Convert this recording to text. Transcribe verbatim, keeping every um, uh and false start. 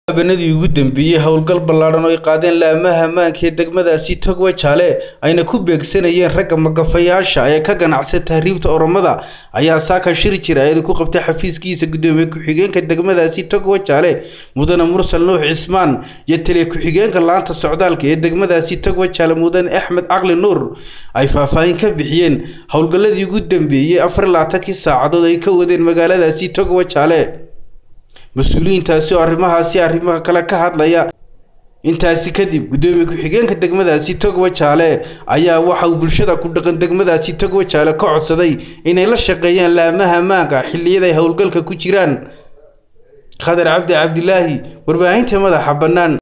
Banadii ugu dambeeyay howlgal ballaaran oo ay qaadeen laamaha ammaanka ee degmadaasi Togwa Jaale ayna ku beegsanayeen ragga magafayaasha ee ka ganacsata tahriibta Oromada ayaa saaka shir jiray ku qabtay xafiiskiisa gudoomiye ku-xigeenka degmadaasi Togwa Jaale Mudane Mursal Nuux Cismaan iyo taliye ku-xigeenka laanta socdaalka ee degmadaasi Togwa Jaale Mudane Axmed Caqli Nuur ay faahfaahin ka bixiyeen howlgaladii ugu dambeeyay afar iyo labaatan saacadood ay ka wadeen magaaladaasi Togwa Jaale مسؤولينtaasi oo arrimahaasi arrimaha kala ka hadlaya intaasi kadib gudoomiye ku-xigeenka degmadaasi Togwa Jaale ayaa waxa uu bulshada ku dhaqan degmadaasi Togwa Jaale ka codsaday inay la shaqeeyaan laamaha ammaanka xilliyada ay howlgalka ku jiraan Khadar Cabdi Cabdilaahi warbaahinta madaxa bannaan